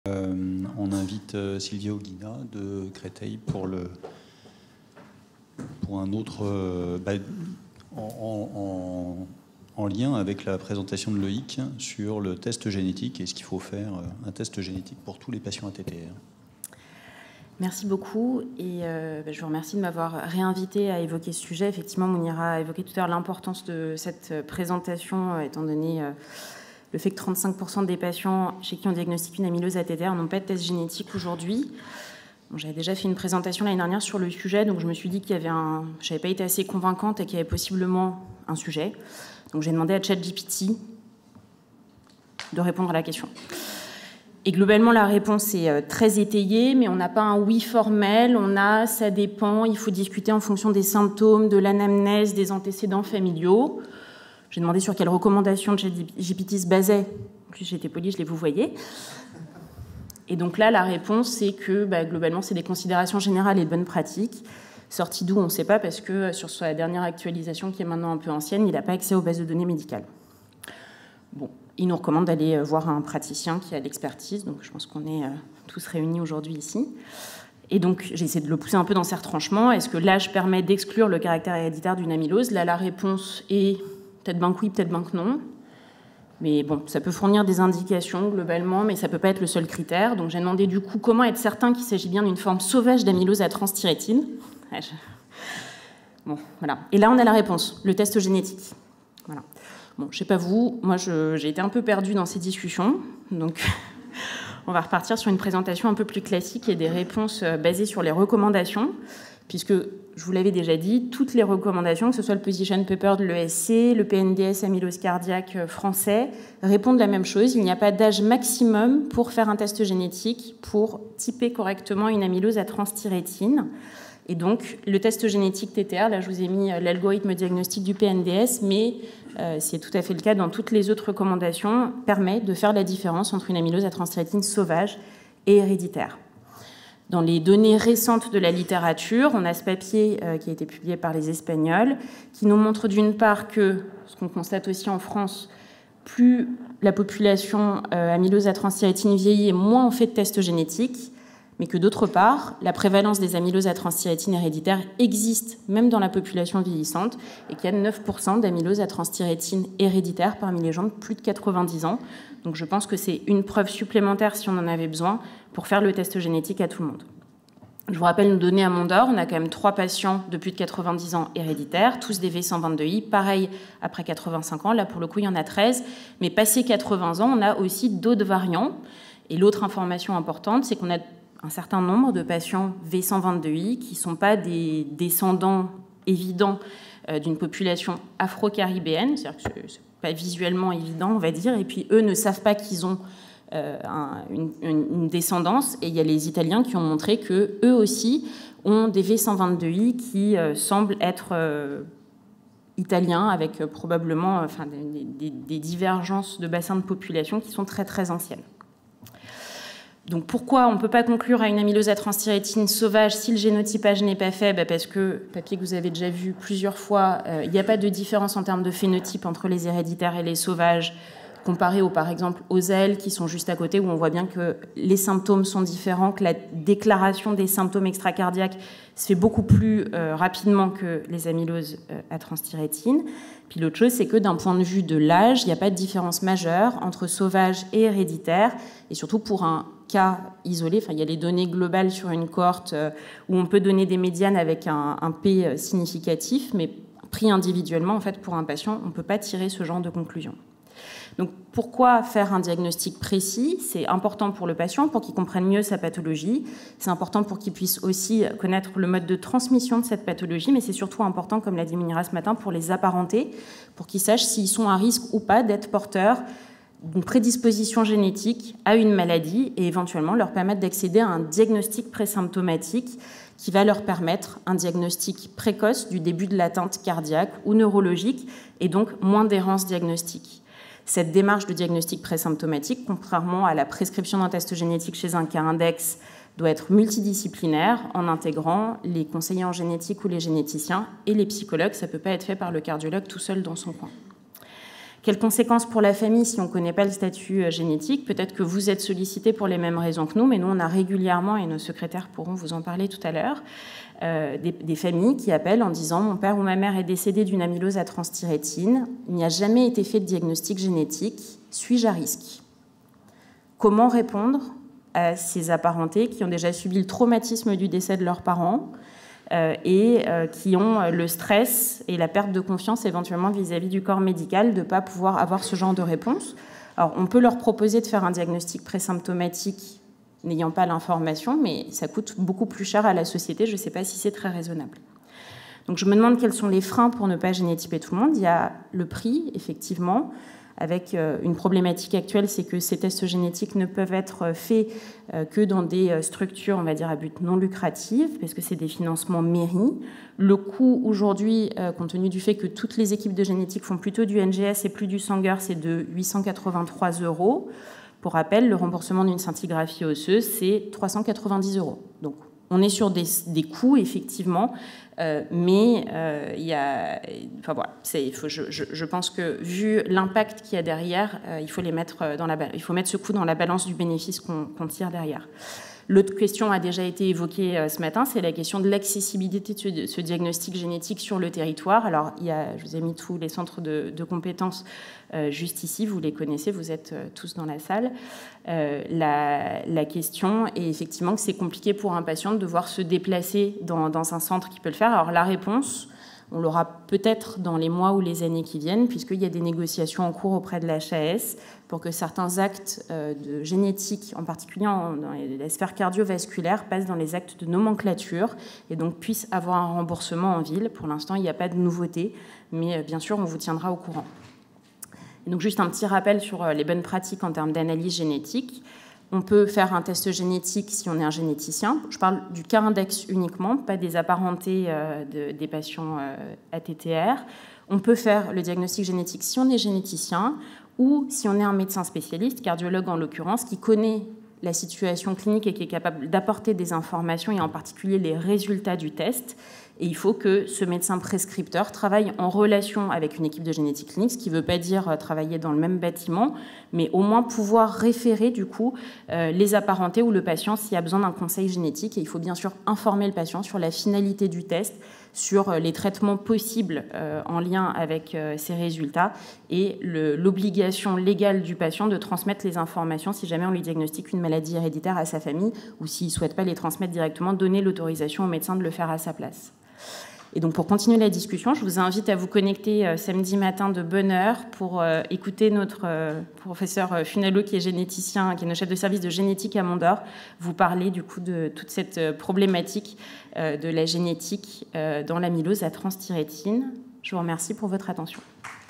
On invite Silvio Guina de Créteil pour un autre en lien avec la présentation de Loïc sur le test génétique et ce qu'il faut faire un test génétique pour tous les patients ATTR. Merci beaucoup et je vous remercie de m'avoir réinvité à évoquer ce sujet. Effectivement, Mounira a évoqué tout à l'heure l'importance de cette présentation étant donné le fait que 35% des patients chez qui on diagnostique une amylose ATTR n'ont pas de test génétique aujourd'hui. Bon, j'avais déjà fait une présentation l'année dernière sur le sujet, donc je me suis dit qu'il y avait je n'avais pas été assez convaincante et qu'il y avait possiblement un sujet. Donc j'ai demandé à ChatGPT de répondre à la question. Et globalement, la réponse est très étayée, mais on n'a pas un oui formel, ça dépend, il faut discuter en fonction des symptômes, de l'anamnèse, des antécédents familiaux. J'ai demandé sur quelles recommandations de ChatGPT se basait. En plus, j'étais polie, je les vous voyez. Et donc là, la réponse, c'est que globalement, c'est des considérations générales et de bonnes pratiques. Sorti d'où, on ne sait pas, parce que sur sa dernière actualisation, qui est maintenant un peu ancienne, il n'a pas accès aux bases de données médicales. Bon, il nous recommande d'aller voir un praticien qui a l'expertise, donc je pense qu'on est tous réunis aujourd'hui ici. Et donc, j'ai essayé de le pousser un peu dans ses retranchements. Est-ce que l'âge permet d'exclure le caractère héréditaire d'une amylose? Là, la réponse est peut-être ben que oui, peut-être ben que non. Mais bon, ça peut fournir des indications globalement, mais ça ne peut pas être le seul critère. Donc j'ai demandé du coup comment être certain qu'il s'agit bien d'une forme sauvage d'amylose à transthyrétine. Bon, voilà. Et là, on a la réponse, le test génétique. Voilà. Bon, je ne sais pas vous, moi j'ai été un peu perdue dans ces discussions, donc on va repartir sur une présentation un peu plus classique et des réponses basées sur les recommandations, puisque, je vous l'avais déjà dit, toutes les recommandations, que ce soit le Position Paper de l'ESC, le PNDS amylose cardiaque français, répondent la même chose. Il n'y a pas d'âge maximum pour faire un test génétique pour typer correctement une amylose à transthyrétine. Et donc, le test génétique TTR, là je vous ai mis l'algorithme diagnostique du PNDS, mais c'est tout à fait le cas dans toutes les autres recommandations, permet de faire la différence entre une amylose à transthyrétine sauvage et héréditaire. Dans les données récentes de la littérature, on a ce papier qui a été publié par les Espagnols, qui nous montre d'une part que, ce qu'on constate aussi en France, plus la population amylose à transthyrétine vieillit et moins on fait de tests génétiques, mais que d'autre part, la prévalence des amyloses à transthyrétine héréditaire existe même dans la population vieillissante et qu'il y a 9% d'amylose à transthyrétine héréditaire parmi les gens de plus de 90 ans. Donc je pense que c'est une preuve supplémentaire, si on en avait besoin, pour faire le test génétique à tout le monde. Je vous rappelle nos données à Mondor, on a quand même 3 patients de plus de 90 ans héréditaires, tous des V122I, pareil après 85 ans, là pour le coup il y en a 13, mais passé 80 ans, on a aussi d'autres variants. Et l'autre information importante, c'est qu'on a un certain nombre de patients V122I qui ne sont pas des descendants évidents d'une population afro-caribéenne, c'est-à-dire que ce n'est pas visuellement évident, on va dire, et puis eux ne savent pas qu'ils ont une descendance, et il y a les Italiens qui ont montré qu'eux aussi ont des V122I qui semblent être italiens, avec probablement des divergences de bassins de population qui sont très très anciennes. Donc pourquoi on ne peut pas conclure à une amylose à transthyrétine sauvage si le génotypage n'est pas fait? Parce que, papier que vous avez déjà vu plusieurs fois, il n'y a pas de différence en termes de phénotype entre les héréditaires et les sauvages, comparé par exemple aux ailes qui sont juste à côté, où on voit bien que les symptômes sont différents, que la déclaration des symptômes extracardiaques se fait beaucoup plus rapidement que les amyloses à transthyrétine. Puis l'autre chose, c'est que d'un point de vue de l'âge, il n'y a pas de différence majeure entre sauvage et héréditaire, et surtout pour un cas isolé, il y a les données globales sur une cohorte où on peut donner des médianes avec un P significatif, mais pris individuellement, en fait, pour un patient, on ne peut pas tirer ce genre de conclusion. Donc pourquoi faire un diagnostic précis? C'est important pour le patient, pour qu'il comprenne mieux sa pathologie. C'est important pour qu'il puisse aussi connaître le mode de transmission de cette pathologie, mais c'est surtout important, comme l'a dit Mounira ce matin, pour les apparenter, pour qu'ils sachent s'ils sont à risque ou pas d'être porteurs d'une prédisposition génétique à une maladie et éventuellement leur permettre d'accéder à un diagnostic présymptomatique qui va leur permettre un diagnostic précoce du début de l'atteinte cardiaque ou neurologique et donc moins d'errance diagnostique. Cette démarche de diagnostic présymptomatique, contrairement à la prescription d'un test génétique chez un cas index, doit être multidisciplinaire en intégrant les conseillers en génétique ou les généticiens et les psychologues. Ça ne peut pas être fait par le cardiologue tout seul dans son coin. Quelles conséquences pour la famille si on ne connaît pas le statut génétique? Peut-être que vous êtes sollicité pour les mêmes raisons que nous, mais nous, on a régulièrement, et nos secrétaires pourront vous en parler tout à l'heure, des familles qui appellent en disant « Mon père ou ma mère est décédé d'une amylose à transthyrétine, il n'y a jamais été fait de diagnostic génétique, suis-je à risque ?» Comment répondre à ces apparentés qui ont déjà subi le traumatisme du décès de leurs parents et qui ont le stress et la perte de confiance éventuellement vis-à-vis du corps médical de ne pas pouvoir avoir ce genre de réponse. Alors, on peut leur proposer de faire un diagnostic présymptomatique n'ayant pas l'information, mais ça coûte beaucoup plus cher à la société. Je ne sais pas si c'est très raisonnable. Donc, je me demande quels sont les freins pour ne pas génétyper tout le monde. Il y a le prix, effectivement, avec une problématique actuelle, c'est que ces tests génétiques ne peuvent être faits que dans des structures, on va dire, à but non lucratif, parce que c'est des financements mairie. Le coût aujourd'hui, compte tenu du fait que toutes les équipes de génétique font plutôt du NGS et plus du Sanger, c'est de 883 €. Pour rappel, le remboursement d'une scintigraphie osseuse, c'est 390 €. Donc, on est sur des coûts, effectivement, mais il y a... Enfin, voilà, je pense que, vu l'impact qu'il y a derrière, il faut mettre ce coût dans la balance du bénéfice qu'on tire derrière. L'autre question a déjà été évoquée ce matin, c'est la question de l'accessibilité de ce diagnostic génétique sur le territoire. Alors, je vous ai mis tous les centres de compétences juste ici, vous les connaissez, vous êtes tous dans la salle. La question est effectivement que c'est compliqué pour un patient de devoir se déplacer dans un centre qui peut le faire. Alors, la réponse, on l'aura peut-être dans les mois ou les années qui viennent, puisqu'il y a des négociations en cours auprès de l'HAS pour que certains actes de génétique, en particulier dans la sphère cardiovasculaire, passent dans les actes de nomenclature et donc puissent avoir un remboursement en ville. Pour l'instant, il n'y a pas de nouveauté, mais bien sûr, on vous tiendra au courant. Et donc, juste un petit rappel sur les bonnes pratiques en termes d'analyse génétique. On peut faire un test génétique si on est un généticien. Je parle du cas index uniquement, pas des apparentés des patients ATTR. On peut faire le diagnostic génétique si on est généticien ou si on est un médecin spécialiste, cardiologue en l'occurrence, qui connaît la situation clinique et qui est capable d'apporter des informations et en particulier les résultats du test. Et il faut que ce médecin prescripteur travaille en relation avec une équipe de génétique clinique, ce qui ne veut pas dire travailler dans le même bâtiment, mais au moins pouvoir référer du coup les apparentés ou le patient s'il y a besoin d'un conseil génétique. Et il faut bien sûr informer le patient sur la finalité du test, sur les traitements possibles en lien avec ces résultats et l'obligation légale du patient de transmettre les informations si jamais on lui diagnostique une maladie héréditaire à sa famille ou s'il ne souhaite pas les transmettre directement, donner l'autorisation au médecin de le faire à sa place. Et donc pour continuer la discussion, je vous invite à vous connecter samedi matin de bonne heure pour écouter notre professeur Funalo, qui est généticien, qui est notre chef de service de génétique à Mondor, vous parler du coup de toute cette problématique de la génétique dans l'amylose à transthyrétine. Je vous remercie pour votre attention.